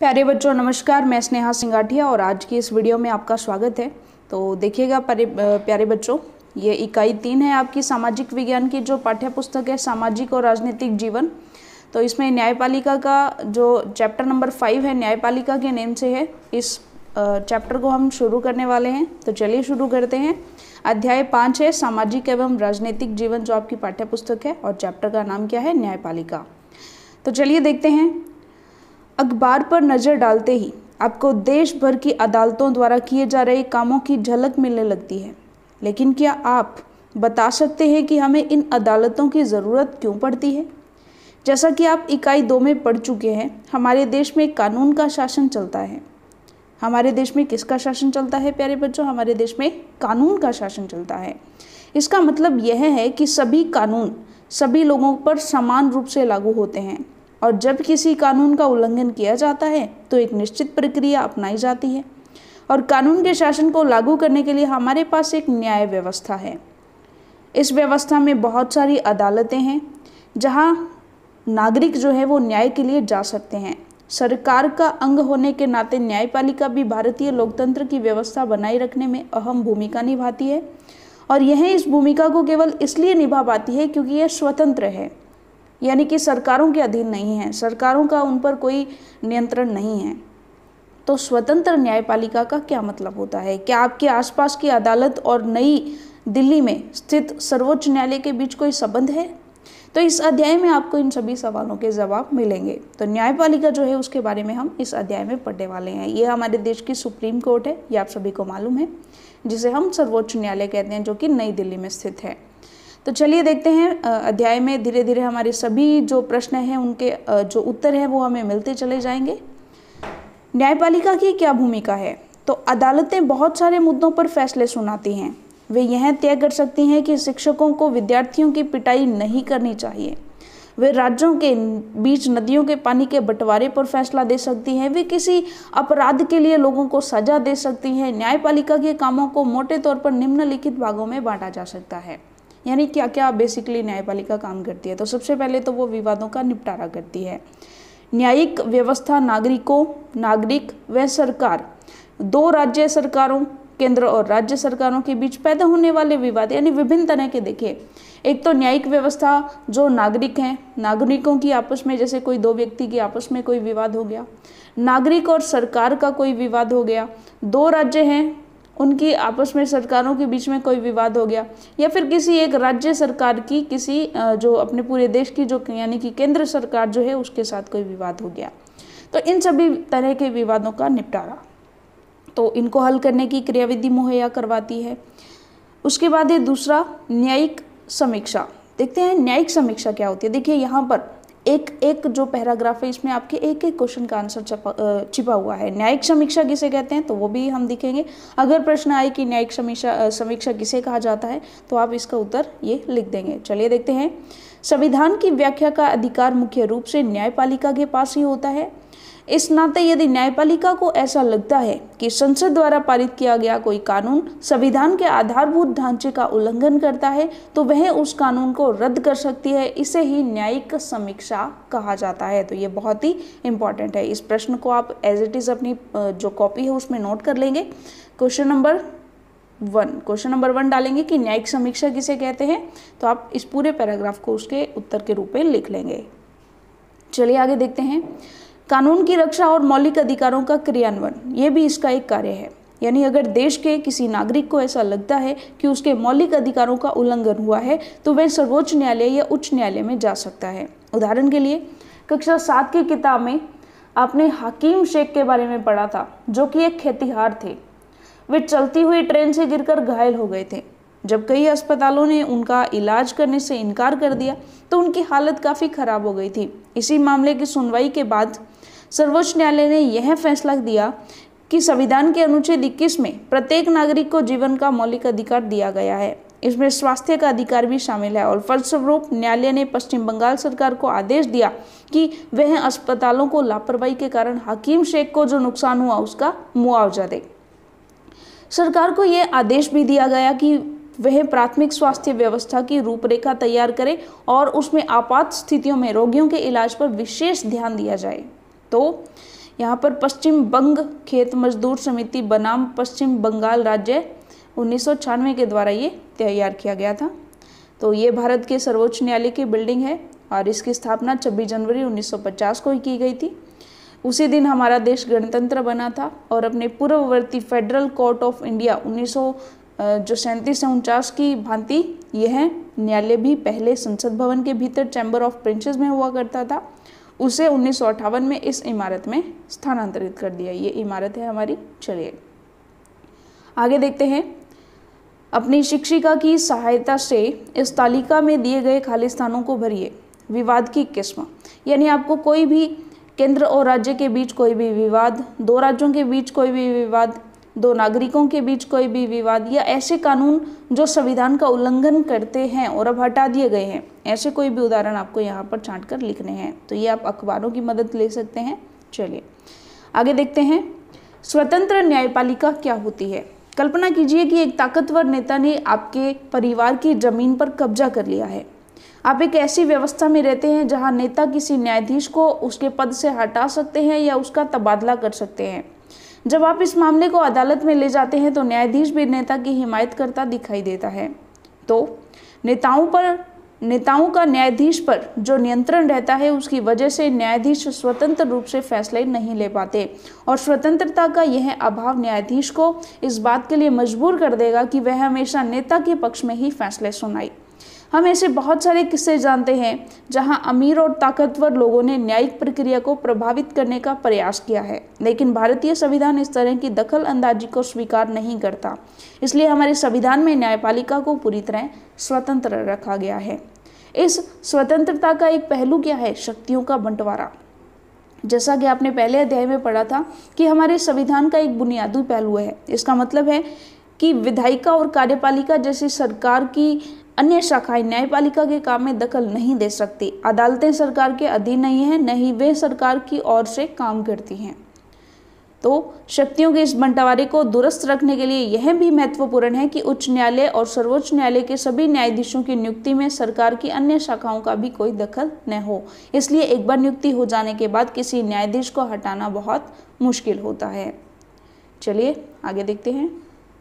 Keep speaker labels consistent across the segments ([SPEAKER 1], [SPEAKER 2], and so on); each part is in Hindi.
[SPEAKER 1] प्यारे बच्चों नमस्कार, मैं स्नेहा सिंगाठिया और आज की इस वीडियो में आपका स्वागत है। तो देखिएगा प्यारे बच्चों, ये इकाई 3 है आपकी सामाजिक विज्ञान की जो पाठ्य पुस्तक है सामाजिक और राजनीतिक जीवन। तो इसमें न्यायपालिका का जो चैप्टर नंबर 5 है, न्यायपालिका के नेम से है। इस चैप्टर को हम शुरू करने वाले हैं, तो चलिए शुरू करते हैं। अध्याय 5 है सामाजिक एवं राजनीतिक जीवन, जो आपकी पाठ्य पुस्तक है, और चैप्टर का नाम क्या है? न्यायपालिका। तो चलिए देखते हैं। अखबार पर नज़र डालते ही आपको देश भर की अदालतों द्वारा किए जा रहे कामों की झलक मिलने लगती है, लेकिन क्या आप बता सकते हैं कि हमें इन अदालतों की ज़रूरत क्यों पड़ती है? जैसा कि आप इकाई 2 में पढ़ चुके हैं, हमारे देश में कानून का शासन चलता है। हमारे देश में किसका शासन चलता है प्यारे बच्चों? हमारे देश में कानून का शासन चलता है। इसका मतलब यह है कि सभी कानून सभी लोगों पर समान रूप से लागू होते हैं, और जब किसी कानून का उल्लंघन किया जाता है तो एक निश्चित प्रक्रिया अपनाई जाती है। और कानून के शासन को लागू करने के लिए हमारे पास एक न्याय व्यवस्था है। इस व्यवस्था में बहुत सारी अदालतें हैं जहां नागरिक जो है वो न्याय के लिए जा सकते हैं। सरकार का अंग होने के नाते न्यायपालिका भी भारतीय लोकतंत्र की व्यवस्था बनाए रखने में अहम भूमिका निभाती है, और यह इस भूमिका को केवल इसलिए निभा पाती है क्योंकि यह स्वतंत्र है, यानी कि सरकारों के अधीन नहीं है, सरकारों का उन पर कोई नियंत्रण नहीं है। तो स्वतंत्र न्यायपालिका का क्या मतलब होता है? क्या आपके आसपास की अदालत और नई दिल्ली में स्थित सर्वोच्च न्यायालय के बीच कोई संबंध है? तो इस अध्याय में आपको इन सभी सवालों के जवाब मिलेंगे। तो न्यायपालिका जो है उसके बारे में हम इस अध्याय में पढ़ने वाले हैं। ये हमारे देश की सुप्रीम कोर्ट है, ये आप सभी को मालूम है, जिसे हम सर्वोच्च न्यायालय कहते हैं, जो कि नई दिल्ली में स्थित है। तो चलिए देखते हैं अध्याय में धीरे धीरे हमारे सभी जो प्रश्न हैं उनके जो उत्तर हैं वो हमें मिलते चले जाएंगे। न्यायपालिका की क्या भूमिका है? तो अदालतें बहुत सारे मुद्दों पर फैसले सुनाती हैं। वे यह तय कर सकती हैं कि शिक्षकों को विद्यार्थियों की पिटाई नहीं करनी चाहिए। वे राज्यों के बीच नदियों के पानी के बंटवारे पर फैसला दे सकती हैं। वे किसी अपराध के लिए लोगों को सजा दे सकती हैं। न्यायपालिका के कामों को मोटे तौर पर निम्नलिखित भागों में बांटा जा सकता है। यानी क्या क्या बेसिकली न्यायपालिका काम करती है? तो सबसे पहले तो वो विवादों का निपटारा करती है। न्यायिक व्यवस्था नागरिक व सरकार, दो राज्य सरकारों, केंद्र और राज्य सरकारों के बीच पैदा होने वाले विवाद, यानी विभिन्न तरह के। देखिए, एक तो न्यायिक व्यवस्था जो नागरिक हैं, नागरिकों की आपस में, जैसे कोई दो व्यक्ति की आपस में कोई विवाद हो गया, नागरिक और सरकार का कोई विवाद हो गया, दो राज्य हैं उनकी आपस में सरकारों के बीच में कोई विवाद हो गया, या फिर किसी एक राज्य सरकार की किसी जो अपने पूरे देश की जो यानी कि केंद्र सरकार जो है उसके साथ कोई विवाद हो गया। तो इन सभी तरह के विवादों का निपटारा, तो इनको हल करने की क्रियाविधि मुहैया करवाती है। उसके बाद है दूसरा न्यायिक समीक्षा। देखते हैं न्यायिक समीक्षा क्या होती है। देखिए यहाँ पर एक जो पैराग्राफ है इसमें आपके एक क्वेश्चन का आंसर छिपा हुआ है। न्यायिक समीक्षा किसे कहते हैं तो वो भी हम दिखेंगे। अगर प्रश्न आए कि न्यायिक समीक्षा किसे कहा जाता है तो आप इसका उत्तर ये लिख देंगे। चलिए देखते हैं। संविधान की व्याख्या का अधिकार मुख्य रूप से न्यायपालिका के पास ही होता है। इस नाते यदि न्यायपालिका को ऐसा लगता है कि संसद द्वारा पारित किया गया कोई कानून संविधान के आधारभूत ढांचे का उल्लंघन करता है तो वह उस कानून को रद्द कर सकती है। इसे ही न्यायिक समीक्षा कहा जाता है। तो ये बहुत ही इंपॉर्टेंट है। इस प्रश्न को आप एज इट इज़ अपनी जो कॉपी है उसमें नोट कर लेंगे। क्वेश्चन नंबर 1 डालेंगे कि न्यायिक समीक्षा किसे कहते हैं, तो आप इस पूरे पैराग्राफ को उसके उत्तर के रूप में लिख लेंगे। चलिए आगे देखते हैं। कानून की रक्षा और मौलिक अधिकारों का क्रियान्वयन, ये भी इसका एक कार्य है। यानी अगर देश के किसी नागरिक को ऐसा लगता है कि उसके मौलिक अधिकारों का उल्लंघन हुआ है तो वह सर्वोच्च न्यायालय या उच्च न्यायालय में जा सकता है। उदाहरण के लिए कक्षा 7 की किताब में आपने हकीम शेख के बारे में पढ़ा था, जो कि एक खेतिहार थे। वे चलती हुई ट्रेन से गिरकर घायल हो गए थे। जब कई अस्पतालों ने उनका इलाज करने से इनकार कर दिया तो उनकी हालत काफ़ी खराब हो गई थी। इसी मामले की सुनवाई के बाद सर्वोच्च न्यायालय ने यह फैसला दिया कि संविधान के अनुच्छेद 21 में प्रत्येक नागरिक को जीवन का मौलिक अधिकार दिया गया है। इसमें स्वास्थ्य का अधिकार भी शामिल है, और फलस्वरूप न्यायालय ने पश्चिम बंगाल सरकार को आदेश दिया कि वह अस्पतालों को लापरवाही के कारण हकीम शेख को जो नुकसान हुआ उसका मुआवजा दे। सरकार को यह आदेश भी दिया गया कि वह प्राथमिक स्वास्थ्य व्यवस्था की रूपरेखा तैयार करे और उसमें आपात स्थितियों में रोगियों के इलाज पर विशेष ध्यान दिया जाए। तो यहाँ पर पश्चिम बंग खेत मजदूर समिति बनाम पश्चिम बंगाल राज्य 1996 के द्वारा ये तैयार किया गया था। तो ये भारत के सर्वोच्च न्यायालय की बिल्डिंग है और इसकी स्थापना 26 जनवरी 1950 को ही की गई थी। उसी दिन हमारा देश गणतंत्र बना था और अपने पूर्ववर्ती फेडरल कोर्ट ऑफ इंडिया 1937 से 49 की भांति यह न्यायालय भी पहले संसद भवन के भीतर चैम्बर ऑफ प्रिंसेस में हुआ करता था, उसे 1958 में इस इमारत में स्थानांतरित कर दिया। ये इमारत है हमारी। चलिए आगे देखते हैं। अपनी शिक्षिका की सहायता से इस तालिका में दिए गए खाली स्थानों को भरिए। विवाद की किस्म, यानी आपको कोई भी केंद्र और राज्य के बीच कोई भी विवाद, दो राज्यों के बीच कोई भी विवाद, दो नागरिकों के बीच कोई भी विवाद, या ऐसे कानून जो संविधान का उल्लंघन करते हैं और अब हटा दिए गए हैं, ऐसे कोई भी उदाहरण आपको यहाँ पर छांट कर लिखने हैं। तो ये आप अखबारों की मदद ले सकते हैं। चलिए आगे देखते हैं। स्वतंत्र न्यायपालिका क्या होती है? कल्पना कीजिए कि एक ताकतवर नेता ने आपके परिवार की जमीन पर कब्जा कर लिया है। आप एक ऐसी व्यवस्था में रहते हैं जहां नेता किसी न्यायाधीश को उसके पद से हटा सकते हैं या उसका तबादला कर सकते हैं। जब आप इस मामले को अदालत में ले जाते हैं तो न्यायाधीश भी नेता की हिमायत करता दिखाई देता है। तो नेताओं का न्यायाधीश पर जो नियंत्रण रहता है, उसकी वजह से न्यायाधीश स्वतंत्र रूप से फैसले नहीं ले पाते और स्वतंत्रता का यह अभाव न्यायाधीश को इस बात के लिए मजबूर कर देगा कि वह हमेशा नेता के पक्ष में ही फैसले सुनाए। हम ऐसे बहुत सारे किस्से जानते हैं जहां अमीर और ताकतवर लोगों ने न्यायिक प्रक्रिया को प्रभावित करने का प्रयास किया है, लेकिन भारतीय संविधान इस तरह की दखल अंदाजी को स्वीकार नहीं करता। इसलिए हमारे संविधान में न्यायपालिका को पूरी तरह स्वतंत्र रखा गया है। इस स्वतंत्रता का एक पहलू क्या है? शक्तियों का बंटवारा। जैसा कि आपने पहले अध्याय में पढ़ा था कि हमारे संविधान का एक बुनियादी पहलू है। इसका मतलब है कि विधायिका और कार्यपालिका जैसी सरकार की अन्य शाखाएं न्यायपालिका के काम में दखल नहीं दे सकती। अदालतें सरकार के अधीन नहीं है, न ही वे सरकार की ओर से काम करती हैं। तो शक्तियों के इस बंटवारे को दुरुस्त रखने के लिए यह भी महत्वपूर्ण है कि उच्च न्यायालय और सर्वोच्च न्यायालय के सभी न्यायाधीशों की नियुक्ति में सरकार की अन्य शाखाओं का भी कोई दखल न हो। इसलिए एक बार नियुक्ति हो जाने के बाद किसी न्यायाधीश को हटाना बहुत मुश्किल होता है। चलिए आगे देखते हैं।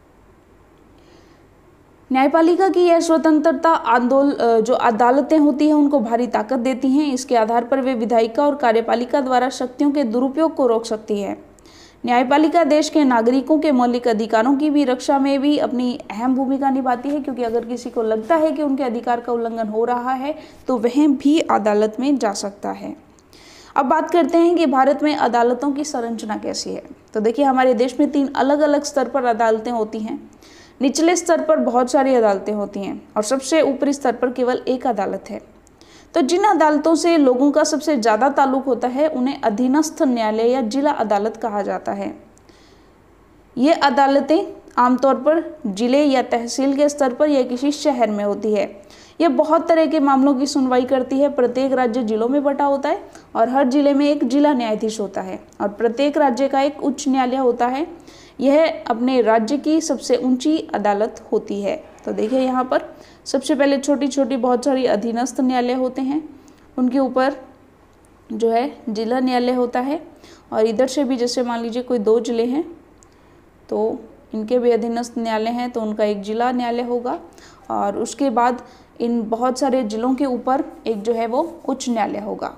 [SPEAKER 1] न्यायपालिका की यह स्वतंत्रता जो अदालतें होती हैं उनको भारी ताकत देती हैं। इसके आधार पर वे विधायिका और कार्यपालिका द्वारा शक्तियों के दुरुपयोग को रोक सकती है। न्यायपालिका देश के नागरिकों के मौलिक अधिकारों की भी रक्षा में भी अपनी अहम भूमिका निभाती है, क्योंकि अगर किसी को लगता है कि उनके अधिकार का उल्लंघन हो रहा है तो वह भी अदालत में जा सकता है। अब बात करते हैं कि भारत में अदालतों की संरचना कैसी है। तो देखिए, हमारे देश में 3 अलग अलग स्तर पर अदालतें होती हैं। निचले स्तर पर बहुत सारी अदालतें होती हैं और सबसे ऊपरी स्तर पर केवल एक अदालत है। तो जिन अदालतों से लोगों का सबसे ज़्यादा ताल्लुक होता है उन्हें अधीनस्थ न्यायालय या जिला अदालत कहा जाता है। ये अदालतें आमतौर पर जिले या तहसील के स्तर पर या किसी शहर में होती है। ये बहुत तरह के मामलों की सुनवाई करती है। प्रत्येक राज्य जिलों में बटा होता है और हर जिले में एक जिला न्यायाधीश होता है और प्रत्येक राज्य का एक उच्च न्यायालय होता है। यह अपने राज्य की सबसे ऊंची अदालत होती है। तो देखिए, यहाँ पर सबसे पहले छोटी छोटी बहुत सारी अधीनस्थ न्यायालय होते हैं, उनके ऊपर जो है जिला न्यायालय होता है और इधर से भी जैसे मान लीजिए कोई 2 जिले हैं तो इनके भी अधीनस्थ न्यायालय हैं तो उनका एक जिला न्यायालय होगा और उसके बाद इन बहुत सारे जिलों के ऊपर एक जो है वो उच्च न्यायालय होगा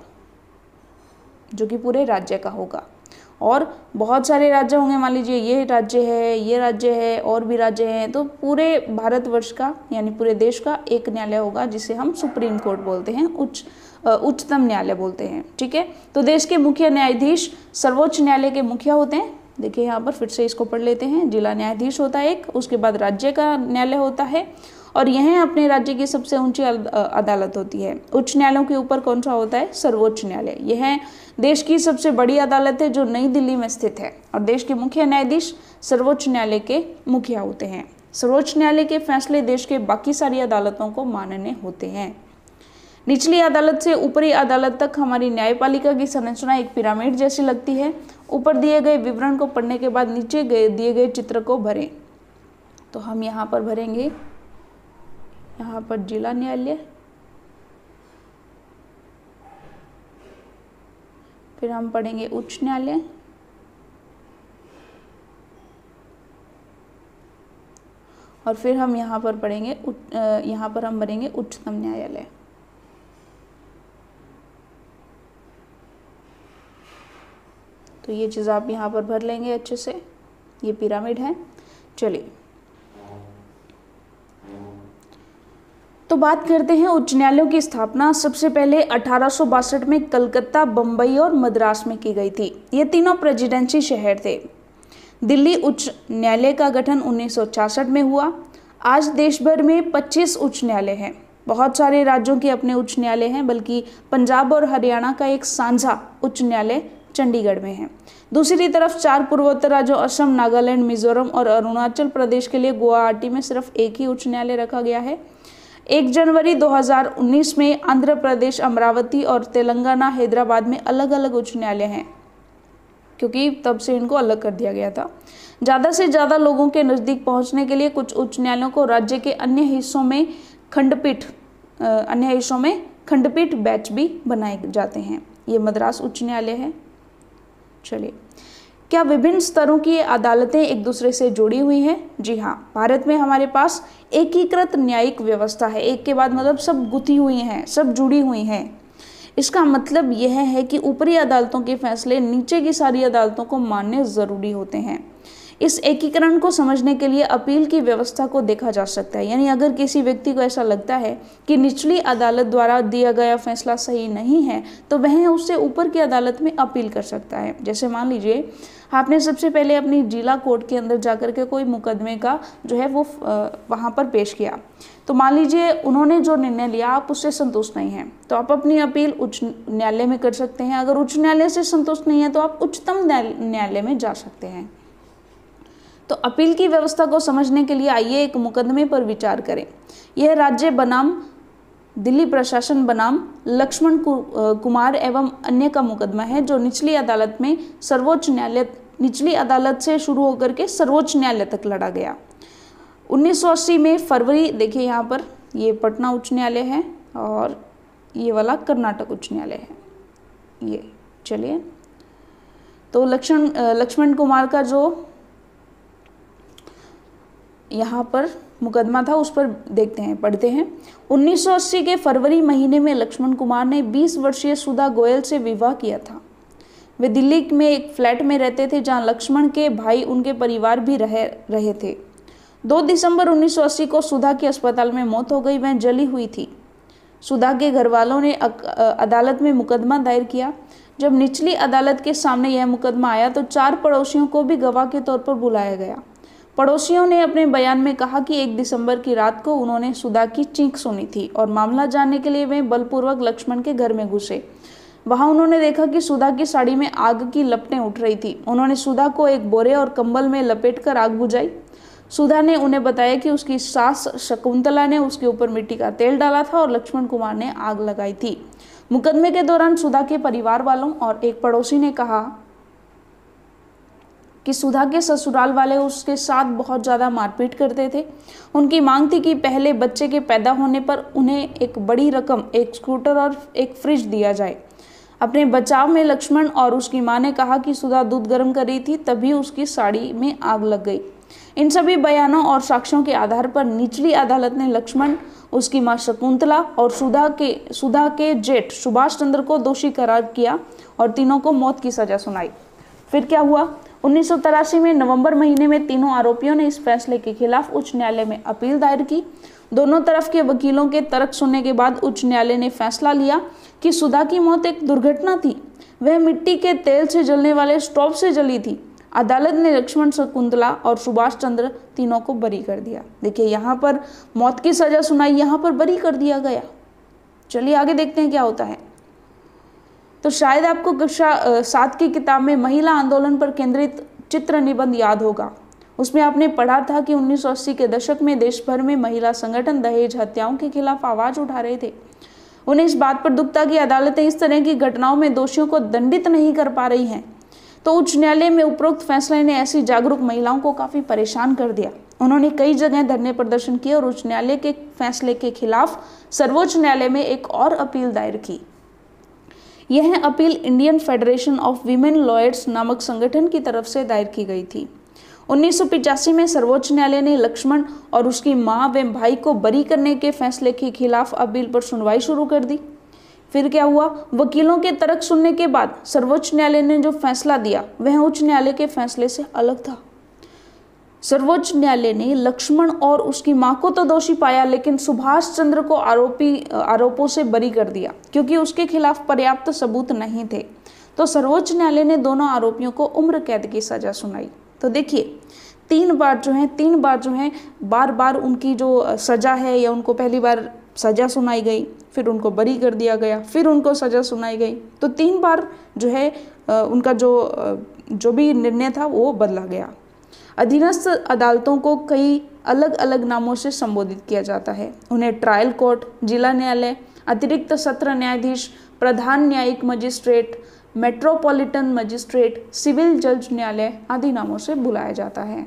[SPEAKER 1] जो कि पूरे राज्य का होगा। और बहुत सारे राज्य होंगे, मान लीजिए ये राज्य है और भी राज्य हैं, तो पूरे भारतवर्ष का यानी पूरे देश का एक न्यायालय होगा जिसे हम सुप्रीम कोर्ट बोलते हैं, उच्चतम न्यायालय बोलते हैं। ठीक है, तो देश के मुख्य न्यायाधीश सर्वोच्च न्यायालय के मुखिया होते हैं। देखिए यहाँ पर फिर से इसको पढ़ लेते हैं। जिला न्यायाधीश होता है एक, उसके बाद राज्य का न्यायालय होता है और यह अपने राज्य की सबसे ऊंची अदालत होती है। उच्च न्यायालयों के ऊपर कौन सा होता है? सर्वोच्च न्यायालय। यह देश की सबसे बड़ी अदालत है जो नई दिल्ली में स्थित है और देश के मुख्य न्यायाधीश सर्वोच्च न्यायालय के मुखिया होते हैं। सर्वोच्च न्यायालय के फैसले देश के बाकी सारी अदालतों को मानने होते हैं। निचली अदालत से ऊपरी अदालत तक हमारी न्यायपालिका की संरचना एक पिरामिड जैसी लगती है। ऊपर दिए गए विवरण को पढ़ने के बाद नीचे दिए गए चित्र को भरें। तो हम यहाँ पर भरेंगे, यहाँ पर जिला न्यायालय, फिर हम पढ़ेंगे उच्च न्यायालय, और फिर हम यहाँ पर पढ़ेंगे यहाँ पर हम भरेंगे उच्चतम न्यायालय। तो ये चीज़ आप यहाँ पर भर लेंगे अच्छे से, ये पिरामिड है। चलिए तो बात करते हैं उच्च न्यायालयों की स्थापना सबसे पहले 1862 में कलकत्ता, बम्बई और मद्रास में की गई थी। ये तीनों प्रेसिडेंसी शहर थे। दिल्ली उच्च न्यायालय का गठन 1966 में हुआ। आज देश भर में 25 उच्च न्यायालय हैं। बहुत सारे राज्यों के अपने उच्च न्यायालय हैं, बल्कि पंजाब और हरियाणा का एक साझा उच्च न्यायालय चंडीगढ़ में है। दूसरी तरफ 4 पूर्वोत्तर राज्यों असम, नागालैंड, मिजोरम और अरुणाचल प्रदेश के लिए गुवाहाटी में सिर्फ एक ही उच्च न्यायालय रखा गया है। 1 जनवरी 2019 में आंध्र प्रदेश, अमरावती और तेलंगाना, हैदराबाद में अलग अलग उच्च न्यायालय हैं, क्योंकि तब से इनको अलग कर दिया गया था। ज़्यादा से ज़्यादा लोगों के नज़दीक पहुंचने के लिए कुछ उच्च न्यायालयों को राज्य के अन्य हिस्सों में खंडपीठ बेंच भी बनाए जाते हैं। ये मद्रास उच्च न्यायालय है। चलिए, क्या विभिन्न स्तरों की अदालतें एक दूसरे से जुड़ी हुई हैं? जी हाँ, भारत में हमारे पास एकीकृत न्यायिक व्यवस्था है। एक के बाद मतलब सब गुथी हुई हैं, सब जुड़ी हुई हैं। इसका मतलब यह है कि ऊपरी अदालतों के फैसले नीचे की सारी अदालतों को मानने जरूरी होते हैं। इस एकीकरण को समझने के लिए अपील की व्यवस्था को देखा जा सकता है। यानी अगर किसी व्यक्ति को ऐसा लगता है कि निचली अदालत द्वारा दिया गया फैसला सही नहीं है, तो वह उससे ऊपर की अदालत में अपील कर सकता है। जैसे मान लीजिए आपने सबसे पहले अपनी जिला कोर्ट के अंदर जाकर के कोई मुकदमे का जो है वो वहाँ पर पेश किया, तो मान लीजिए उन्होंने जो निर्णय लिया आप उससे संतुष्ट नहीं हैं, तो आप अपनी अपील उच्च न्यायालय में कर सकते हैं। अगर उच्च न्यायालय से संतुष्ट नहीं है तो आप उच्चतम न्यायालय में जा सकते हैं। तो अपील की व्यवस्था को समझने के लिए आइए एक मुकदमे पर विचार करें। यह राज्य बनाम दिल्ली प्रशासन बनाम लक्ष्मण कुमार एवं अन्य का मुकदमा है, जो निचली अदालत से शुरू होकर के सर्वोच्च न्यायालय तक लड़ा गया। 1980 में फरवरी, देखिए यहाँ पर ये पटना उच्च न्यायालय है और ये वाला कर्नाटक उच्च न्यायालय है। ये चलिए, तो लक्ष्मण कुमार का जो यहाँ पर मुकदमा था उस पर देखते हैं, पढ़ते हैं। 1980 के फरवरी महीने में लक्ष्मण कुमार ने 20 वर्षीय सुधा गोयल से विवाह किया था। वे दिल्ली में एक फ्लैट में रहते थे, जहां लक्ष्मण के भाई, उनके परिवार भी रहे थे। 2 दिसंबर 1980 को सुधा की अस्पताल में मौत हो गई। वह जली हुई थी। सुधा के घर वालों ने अदालत में मुकदमा दायर किया। जब निचली अदालत के सामने यह मुकदमा आया तो 4 पड़ोसियों को भी गवाह के तौर पर बुलाया गया। पड़ोसियों ने अपने बयान में कहा कि 1 दिसंबर की रात को उन्होंने सुधा की चीख सुनी थी और मामला जानने के लिए वे बलपूर्वक लक्ष्मण के घर में घुसे। वहां उन्होंने देखा कि सुधा की साड़ी में आग की लपटें उठ रही थी। उन्होंने सुधा को एक बोरे और कंबल में लपेटकर आग बुझाई। सुधा ने उन्हें बताया कि उसकी सास शकुंतला ने उसके ऊपर मिट्टी का तेल डाला था और लक्ष्मण कुमार ने आग लगाई थी। मुकदमे के दौरान सुधा के परिवार वालों और एक पड़ोसी ने कहा कि सुधा के ससुराल वाले उसके साथ बहुत ज़्यादा मारपीट करते थे। उनकी मांग थी कि पहले बच्चे के पैदा होने पर उन्हें एक बड़ी रकम, एक स्कूटर और एक फ्रिज दिया जाए। अपने बचाव में लक्ष्मण और उसकी मां ने कहा कि सुधा दूध गर्म कर रही थी, तभी उसकी साड़ी में आग लग गई। इन सभी बयानों और साक्ष्यों के आधार पर निचली अदालत ने लक्ष्मण, उसकी मां शकुंतला और सुधा के जेठ सुभाष चंद्र को दोषी करार किया और तीनों को मौत की सजा सुनाई। फिर क्या हुआ? 1983 में नवंबर महीने में तीनों आरोपियों ने इस फैसले के खिलाफ उच्च न्यायालय में अपील दायर की। दोनों तरफ के वकीलों के तर्क सुनने के बाद उच्च न्यायालय ने फैसला लिया कि सुधा की मौत एक दुर्घटना थी। वह मिट्टी के तेल से जलने वाले स्टोव से जली थी। अदालत ने लक्ष्मण, शकुंतला और सुभाष चंद्र तीनों को बरी कर दिया। देखिए, यहाँ पर मौत की सजा सुनाई, यहाँ पर बरी कर दिया गया। चलिए आगे देखते हैं क्या होता है। तो शायद आपको कक्षा 7 की किताब में महिला आंदोलन पर केंद्रित चित्र निबंध याद होगा। उसमें आपने पढ़ा था कि 1980 के दशक में देश भर में महिला संगठन दहेज हत्याओं के खिलाफ आवाज उठा रहे थे। उन्हें इस बात पर दुख था कि अदालतें इस तरह की घटनाओं में दोषियों को दंडित नहीं कर पा रही हैं। तो उच्च न्यायालय में उपरोक्त फैसले ने ऐसी जागरूक महिलाओं को काफी परेशान कर दिया। उन्होंने कई जगह धरने प्रदर्शन किए और उच्च न्यायालय के फैसले के खिलाफ सर्वोच्च न्यायालय में एक और अपील दायर की। यह appeal Indian Federation of Women Lawyers नामक संगठन की तरफ से दायर की गई थी। 1985 में सर्वोच्च न्यायालय ने लक्ष्मण और उसकी मां व भाई को बरी करने के फैसले के खिलाफ अपील पर सुनवाई शुरू कर दी। फिर क्या हुआ, वकीलों के तर्क सुनने के बाद सर्वोच्च न्यायालय ने जो फैसला दिया वह उच्च न्यायालय के फैसले से अलग था। सर्वोच्च न्यायालय ने लक्ष्मण और उसकी मां को तो दोषी पाया, लेकिन सुभाष चंद्र को आरोपों से बरी कर दिया क्योंकि उसके खिलाफ पर्याप्त सबूत नहीं थे। तो सर्वोच्च न्यायालय ने दोनों आरोपियों को उम्र कैद की सजा सुनाई। तो देखिए तीन बार जो है बार बार उनकी जो सजा है या उनको पहली बार सजा सुनाई गई, फिर उनको बरी कर दिया गया, फिर उनको सजा सुनाई गई। तो 3 बार जो है उनका जो भी निर्णय था वो बदला गया। अधीनस्थ अदालतों को कई अलग अलग नामों से संबोधित किया जाता है। उन्हें ट्रायल कोर्ट, जिला न्यायालय, अतिरिक्त सत्र न्यायाधीश, प्रधान न्यायिक मजिस्ट्रेट, मेट्रोपॉलिटन मजिस्ट्रेट, सिविल जज न्यायालय आदि नामों से बुलाया जाता है।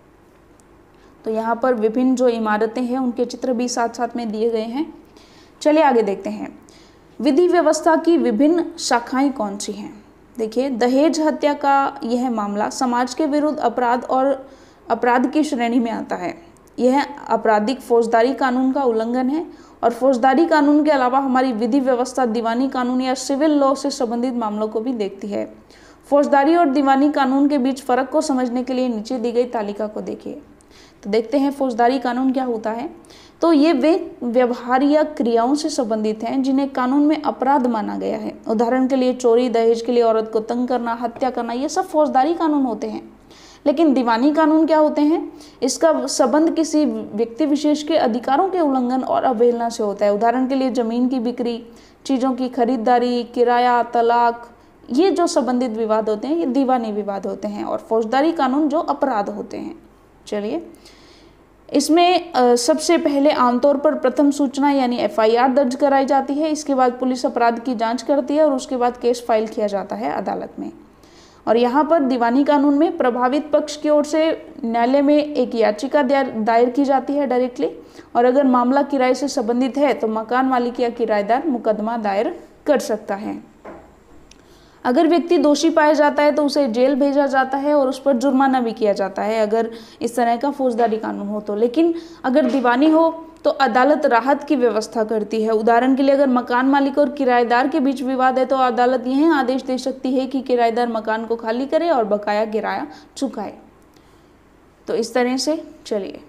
[SPEAKER 1] तो यहाँ पर विभिन्न जो इमारतें हैं उनके चित्र भी साथ साथ में दिए गए हैं। चलिए आगे देखते हैं, विधि व्यवस्था की विभिन्न शाखाएं कौन सी हैं। देखिए दहेज हत्या का यह मामला समाज के विरुद्ध अपराध और अपराध की श्रेणी में आता है। यह आपराधिक फौजदारी कानून का उल्लंघन है और फौजदारी कानून के अलावा हमारी विधि व्यवस्था दीवानी कानून या सिविल लॉ से संबंधित मामलों को भी देखती है। फौजदारी और दीवानी कानून के बीच फर्क को समझने के लिए नीचे दी गई तालिका को देखिए। तो देखते हैं फौजदारी कानून क्या होता है। तो ये वे व्यवहार या क्रियाओं से संबंधित हैं जिन्हें कानून में अपराध माना गया है। उदाहरण के लिए चोरी, दहेज के लिए औरत को तंग करना, हत्या करना, ये सब फौजदारी कानून होते हैं। लेकिन दीवानी कानून क्या होते हैं, इसका संबंध किसी व्यक्ति विशेष के अधिकारों के उल्लंघन और अवहेलना से होता है। उदाहरण के लिए जमीन की बिक्री, चीज़ों की खरीदारी, किराया, तलाक, ये जो संबंधित विवाद होते हैं ये दीवानी विवाद होते हैं और फौजदारी कानून जो अपराध होते हैं। चलिए इसमें सबसे पहले आमतौर पर प्रथम सूचना यानी FIR दर्ज कराई जाती है। इसके बाद पुलिस अपराध की जांच करती है और उसके बाद केस फाइल किया जाता है अदालत में। और यहाँ पर दीवानी कानून में प्रभावित पक्ष की ओर से न्यायालय में एक याचिका दायर की जाती है डायरेक्टली, और अगर मामला किराए से संबंधित है तो मकान मालिक या किराएदार मुकदमा दायर कर सकता है। अगर व्यक्ति दोषी पाया जाता है तो उसे जेल भेजा जाता है और उस पर जुर्माना भी किया जाता है अगर इस तरह का फौजदारी कानून हो तो। लेकिन अगर दीवानी हो तो अदालत राहत की व्यवस्था करती है। उदाहरण के लिए अगर मकान मालिक और किराएदार के बीच विवाद है तो अदालत यह आदेश दे सकती है कि किराएदार मकान को खाली करे और बकाया किराया चुकाए। तो इस तरह से चलिए,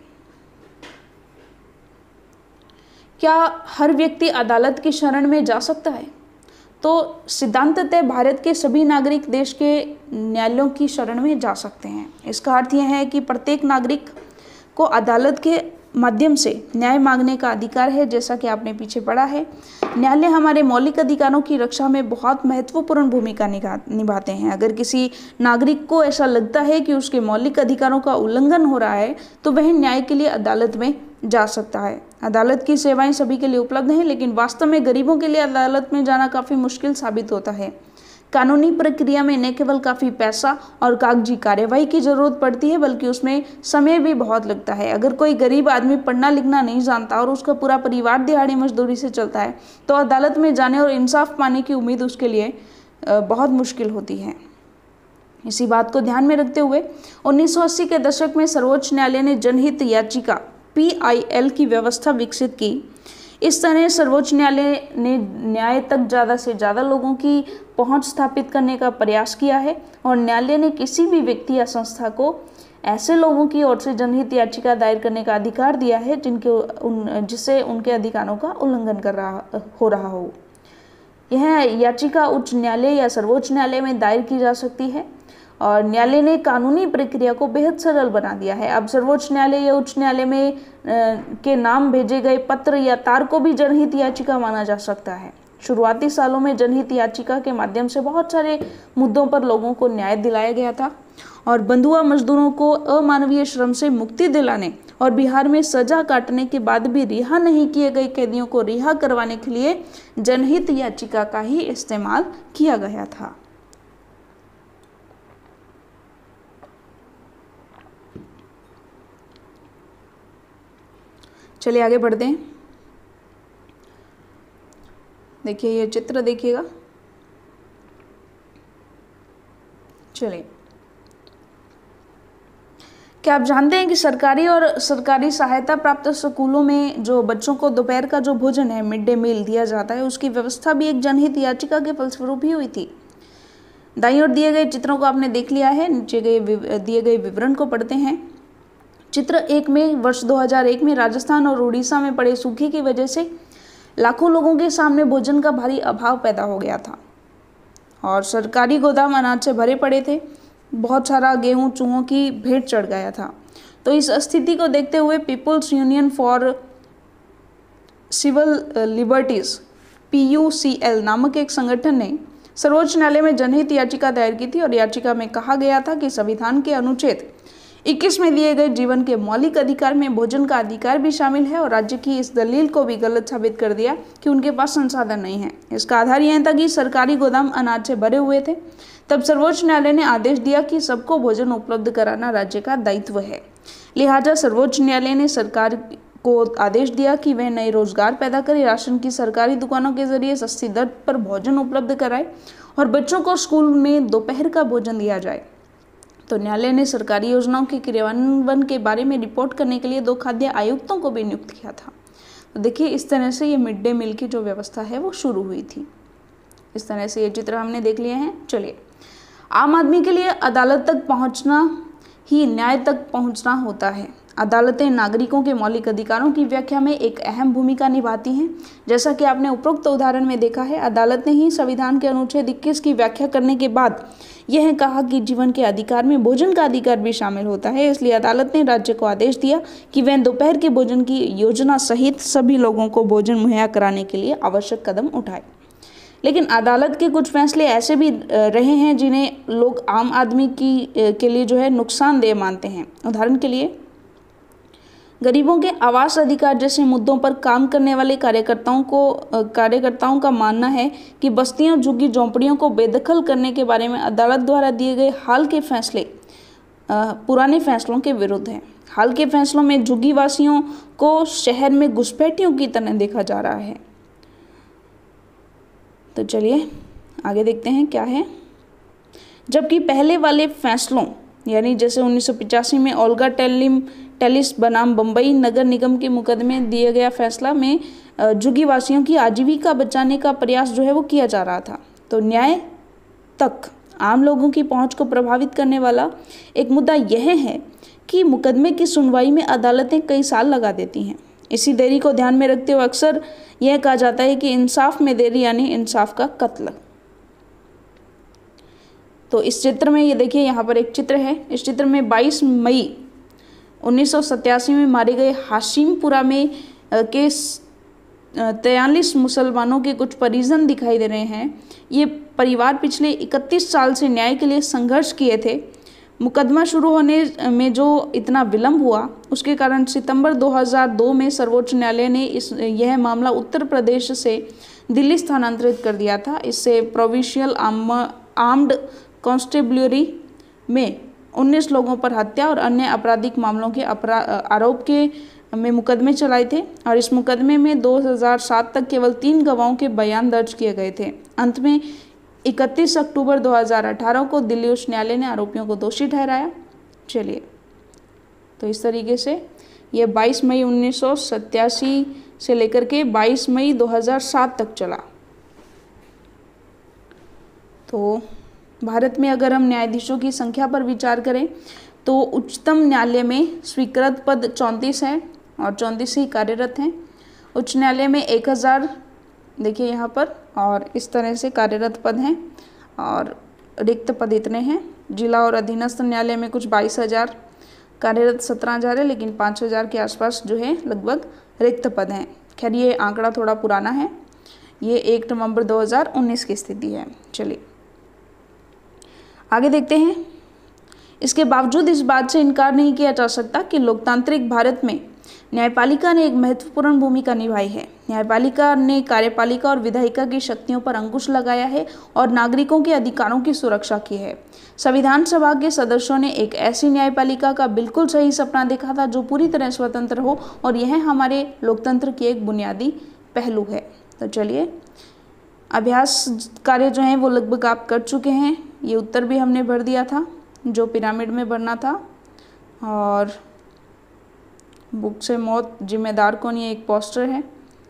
[SPEAKER 1] क्या हर व्यक्ति अदालत की शरण में जा सकता है? तो सिद्धांततः भारत के सभी नागरिक देश के न्यायालयों की शरण में जा सकते हैं। इसका अर्थ यह है कि प्रत्येक नागरिक को अदालत के माध्यम से न्याय मांगने का अधिकार है, जैसा कि आपने पीछे पढ़ा है। न्यायालय हमारे मौलिक अधिकारों की रक्षा में बहुत महत्वपूर्ण भूमिका निभाते हैं। अगर किसी नागरिक को ऐसा लगता है कि उसके मौलिक अधिकारों का उल्लंघन हो रहा है तो वह न्याय के लिए अदालत में जा सकता है। अदालत की सेवाएं सभी के लिए उपलब्ध हैं, लेकिन वास्तव में गरीबों के लिए अदालत में जाना काफ़ी मुश्किल साबित होता है। कानूनी प्रक्रिया में न केवल काफ़ी पैसा और कागजी कार्यवाही की ज़रूरत पड़ती है, बल्कि उसमें समय भी बहुत लगता है। अगर कोई गरीब आदमी पढ़ना लिखना नहीं जानता और उसका पूरा परिवार दिहाड़ी मजदूरी से चलता है तो अदालत में जाने और इंसाफ पाने की उम्मीद उसके लिए बहुत मुश्किल होती है। इसी बात को ध्यान में रखते हुए 1980 के दशक में सर्वोच्च न्यायालय ने जनहित याचिका PIL की व्यवस्था विकसित की। इस तरह सर्वोच्च न्यायालय ने न्याय तक ज़्यादा से ज़्यादा लोगों की पहुंच स्थापित करने का प्रयास किया है और न्यायालय ने किसी भी व्यक्ति या संस्था को ऐसे लोगों की ओर से जनहित याचिका दायर करने का अधिकार दिया है जिससे उनके अधिकारों का उल्लंघन हो रहा हो। यह याचिका उच्च न्यायालय या सर्वोच्च न्यायालय में दायर की जा सकती है और न्यायालय ने कानूनी प्रक्रिया को बेहद सरल बना दिया है। अब सर्वोच्च न्यायालय या उच्च न्यायालय में के नाम भेजे गए पत्र या तार को भी जनहित याचिका माना जा सकता है। शुरुआती सालों में जनहित याचिका के माध्यम से बहुत सारे मुद्दों पर लोगों को न्याय दिलाया गया था और बंधुआ मजदूरों को अमानवीय श्रम से मुक्ति दिलाने और बिहार में सजा काटने के बाद भी रिहा नहीं किए गए कैदियों को रिहा करवाने के लिए जनहित याचिका का ही इस्तेमाल किया गया था। चलिए आगे बढ़ते हैं। देखिए ये चित्र देखिएगा। चलिए क्या आप जानते हैं कि सरकारी और सरकारी सहायता प्राप्त स्कूलों में जो बच्चों को दोपहर का जो भोजन है, मिड डे मील दिया जाता है, उसकी व्यवस्था भी एक जनहित याचिका के फलस्वरूप ही हुई थी। दाईं ओर दिए गए चित्रों को आपने देख लिया है, नीचे दिए गए विवरण को पढ़ते हैं। चित्र 1 में वर्ष 2001 में राजस्थान और उड़ीसा में पड़े सूखे की वजह से लाखों लोगों के सामने भोजन का भारी अभाव पैदा हो गया था और सरकारी गोदाम अनाज से भरे पड़े थे। बहुत सारा गेहूं चूहों की भेंट चढ़ गया था। तो इस स्थिति को देखते हुए People's Union for Civil Liberties PUCL नामक एक संगठन ने सर्वोच्च न्यायालय में जनहित याचिका दायर की थी और याचिका में कहा गया था कि संविधान के अनुच्छेद 21 में दिए गए जीवन के मौलिक अधिकार में भोजन का अधिकार भी शामिल है और राज्य की इस दलील को भी गलत साबित कर दिया कि उनके पास संसाधन नहीं है। इसका आधार यह था कि सरकारी गोदाम अनाज से भरे हुए थे। तब सर्वोच्च न्यायालय ने आदेश दिया कि सबको भोजन उपलब्ध कराना राज्य का दायित्व है। लिहाजा सर्वोच्च न्यायालय ने सरकार को आदेश दिया कि वह नए रोजगार पैदा करे, राशन की सरकारी दुकानों के जरिए सस्ती दर पर भोजन उपलब्ध कराए और बच्चों को स्कूल में दोपहर का भोजन दिया जाए। तो न्यायालय ने सरकारी योजनाओं के क्रियान्वयन के बारे में रिपोर्ट करने के लिए 2 खाद्य आयुक्तों को भी नियुक्त किया था। तो देखिए, इस तरह से ये मिड डे मील की जो व्यवस्था है वो शुरू हुई थी। इस तरह से ये चित्र हमने देख लिए हैं। चलिए, आम आदमी के लिए अदालत तक पहुंचना ही न्याय तक पहुंचना होता है। अदालतें नागरिकों के मौलिक अधिकारों की व्याख्या में एक अहम भूमिका निभाती हैं। जैसा कि आपने उपरोक्त उदाहरण में देखा है, अदालत ने ही संविधान के अनुच्छेद 21 की व्याख्या करने के बाद यह कहा कि जीवन के अधिकार में भोजन का अधिकार भी शामिल होता है। इसलिए अदालत ने राज्य को आदेश दिया कि वह दोपहर के भोजन की योजना सहित सभी लोगों को भोजन मुहैया कराने के लिए आवश्यक कदम उठाए। लेकिन अदालत के कुछ फैसले ऐसे भी रहे हैं जिन्हें लोग आम आदमी के लिए जो है नुकसानदेह मानते हैं। उदाहरण के लिए, गरीबों के आवास अधिकार जैसे मुद्दों पर काम करने वाले कार्यकर्ताओं का मानना है कि बस्तियों, झुग्गी झोंपड़ियों को बेदखल करने के बारे में अदालत द्वारा दिए गए हाल के फैसले पुराने फैसलों के विरुद्ध हैं। हाल के फैसलों में झुग्गी वासियों को शहर में घुसपैठियों की तरह देखा जा रहा है। तो चलिए आगे देखते हैं क्या है। जबकि पहले वाले फैसलों यानी जैसे 1985 में ओल्गा टेलिस बनाम बम्बई नगर निगम के मुकदमे दिए गया फैसला में झुग्गी वासियों की आजीविका बचाने का प्रयास जो है वो किया जा रहा था। तो न्याय तक आम लोगों की पहुंच को प्रभावित करने वाला एक मुद्दा यह है कि मुकदमे की सुनवाई में अदालतें कई साल लगा देती हैं। इसी देरी को ध्यान में रखते हुए अक्सर यह कहा जाता है कि इंसाफ में देरी यानी इंसाफ का कत्ल। तो इस चित्र में ये देखिए, यहाँ पर एक चित्र है। इस चित्र में 22 मई 1987 में मारे गए हाशिमपुरा में के 43 मुसलमानों के कुछ परिजन दिखाई दे रहे हैं। ये परिवार पिछले 31 साल से न्याय के लिए संघर्ष किए थे। मुकदमा शुरू होने में जो इतना विलंब हुआ उसके कारण सितंबर 2002 में सर्वोच्च न्यायालय ने यह मामला उत्तर प्रदेश से दिल्ली स्थानांतरित कर दिया था। इससे प्रोविंशियल आर्म्ड कॉन्स्टेबलरी में 19 लोगों पर हत्या और अन्य आपराधिक मामलों के आरोप में मुकदमे चलाए थे और इस मुकदमे में 2007 तक केवल 3 गवाहों के बयान दर्ज किए गए थे। अंत में 31 अक्टूबर 2018 को दिल्ली उच्च न्यायालय ने आरोपियों को दोषी ठहराया। चलिए, तो इस तरीके से ये 22 मई 1987 से लेकर के 22 मई 2007 तक चला। तो भारत में अगर हम न्यायाधीशों की संख्या पर विचार करें तो उच्चतम न्यायालय में स्वीकृत पद 34 है और 34 ही कार्यरत हैं। उच्च न्यायालय में 1000 देखिए यहाँ पर, और इस तरह से कार्यरत पद हैं और रिक्त पद इतने हैं। जिला और अधीनस्थ न्यायालय में कुछ 22,000, कार्यरत 17,000 है, लेकिन 5,000 के आसपास जो है लगभग रिक्त पद हैं। खैर ये आंकड़ा थोड़ा पुराना है, ये 1 नवंबर 2019 की स्थिति है। चलिए आगे देखते हैं। इसके बावजूद इस बात से इनकार नहीं किया जा सकता कि लोकतांत्रिक भारत में न्यायपालिका ने एक महत्वपूर्ण भूमिका निभाई है। न्यायपालिका ने कार्यपालिका और विधायिका की शक्तियों पर अंकुश लगाया है और नागरिकों के अधिकारों की सुरक्षा की है। संविधान सभा के सदस्यों ने एक ऐसी न्यायपालिका का बिल्कुल सही सपना देखा था जो पूरी तरह स्वतंत्र हो और यह हमारे लोकतंत्र की एक बुनियादी पहलू है। तो चलिए, अभ्यास कार्य जो है वो लगभग आप कर चुके हैं। ये उत्तर भी हमने भर दिया था जो पिरामिड में भरना था, और भूख से मौत जिम्मेदार कौन, ये एक पोस्टर है।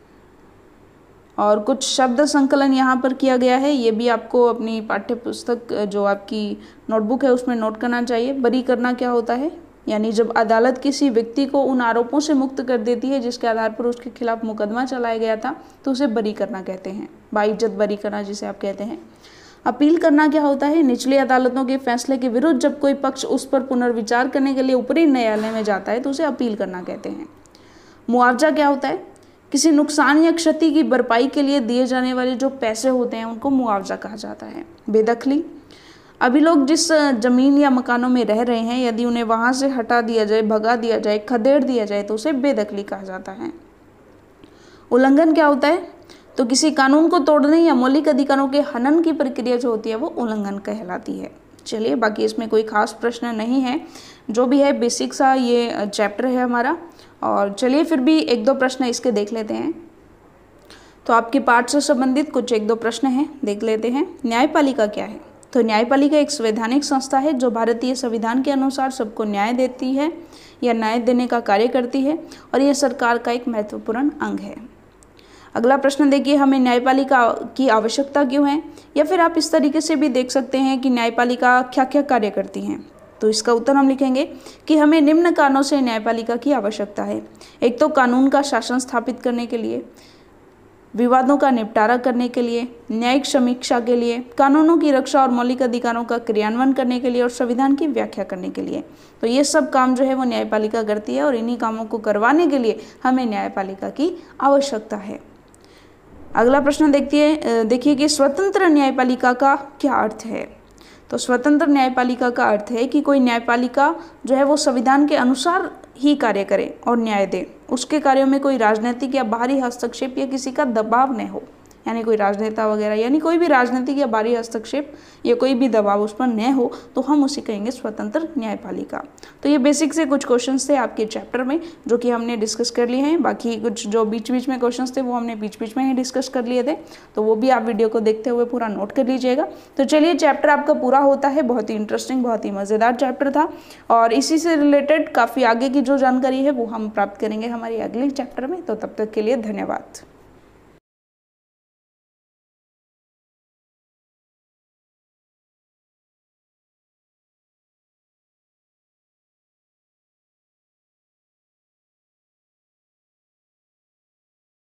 [SPEAKER 1] और कुछ शब्द संकलन यहाँ पर किया गया है, ये भी आपको अपनी पाठ्य पुस्तक जो आपकी नोटबुक है उसमें नोट करना चाहिए। बरी करना क्या होता है, यानी जब अदालत किसी व्यक्ति को उन आरोपों से मुक्त कर देती है जिसके आधार पर उसके खिलाफ मुकदमा चलाया गया था, तो उसे बरी करना कहते हैं, बाइज्जत बरी करना जिसे आप कहते हैं। अपील करना क्या होता है, निचली अदालतों के फैसले के विरुद्ध जब कोई पक्ष उस पर पुनर्विचार करने के लिए ऊपरी न्यायालय में जाता है तो उसे अपील करना कहते हैं। मुआवजा क्या होता है, किसी नुकसान या क्षति की भरपाई के लिए दिए जाने वाले जो पैसे होते हैं उनको मुआवजा कहा जाता है। बेदखली, अभी लोग जिस जमीन या मकानों में रह रहे हैं यदि उन्हें वहां से हटा दिया जाए, भगा दिया जाए, खदेड़ दिया जाए तो उसे बेदखली कहा जाता है। उल्लंघन क्या होता है, तो किसी कानून को तोड़ने या मौलिक अधिकारों के हनन की प्रक्रिया जो होती है वो उल्लंघन कहलाती है। चलिए, बाकी इसमें कोई खास प्रश्न नहीं है, जो भी है बेसिक सा ये चैप्टर है हमारा। और चलिए फिर भी एक दो प्रश्न इसके देख लेते हैं। तो आपके पाठ से संबंधित कुछ एक दो प्रश्न हैं, देख लेते हैं। न्यायपालिका क्या है, तो न्यायपालिका एक संवैधानिक संस्था है जो भारतीय संविधान के अनुसार सबको न्याय देती है या न्याय देने का कार्य करती है और यह सरकार का एक महत्वपूर्ण अंग है। अगला प्रश्न देखिए, हमें न्यायपालिका की आवश्यकता क्यों है, या फिर आप इस तरीके से भी देख सकते हैं कि न्यायपालिका क्या क्या कार्य करती हैं। तो इसका उत्तर हम लिखेंगे कि हमें निम्न कारणों से न्यायपालिका की आवश्यकता है। एक तो कानून का शासन स्थापित करने के लिए, विवादों का निपटारा करने के लिए, न्यायिक समीक्षा के लिए, कानूनों की रक्षा और मौलिक अधिकारों का क्रियान्वयन करने के लिए और संविधान की व्याख्या करने के लिए। तो ये सब काम जो है वो न्यायपालिका करती है और इन्हीं कामों को करवाने के लिए हमें न्यायपालिका की आवश्यकता है। अगला प्रश्न देखिए कि स्वतंत्र न्यायपालिका का क्या अर्थ है। तो स्वतंत्र न्यायपालिका का अर्थ है कि कोई न्यायपालिका जो है वो संविधान के अनुसार ही कार्य करे और न्याय दे, उसके कार्यों में कोई राजनीतिक या बाहरी हस्तक्षेप या किसी का दबाव न हो, यानी कोई राजनेता वगैरह यानी कोई भी राजनीतिक या बाहरी हस्तक्षेप या कोई भी दबाव उस पर न हो, तो हम उसे कहेंगे स्वतंत्र न्यायपालिका। तो ये बेसिक से कुछ क्वेश्चंस थे आपके चैप्टर में जो कि हमने डिस्कस कर लिए हैं। बाकी कुछ जो बीच बीच में क्वेश्चंस थे वो हमने बीच बीच में ही डिस्कस कर लिए थे, तो वो भी आप वीडियो को देखते हुए पूरा नोट कर लीजिएगा। तो चलिए, चैप्टर आपका पूरा होता है। बहुत ही इंटरेस्टिंग, बहुत ही मज़ेदार चैप्टर था और इसी से रिलेटेड काफ़ी आगे की जो जानकारी है वो हम प्राप्त करेंगे हमारी अगले चैप्टर में। तो तब तक के लिए धन्यवाद।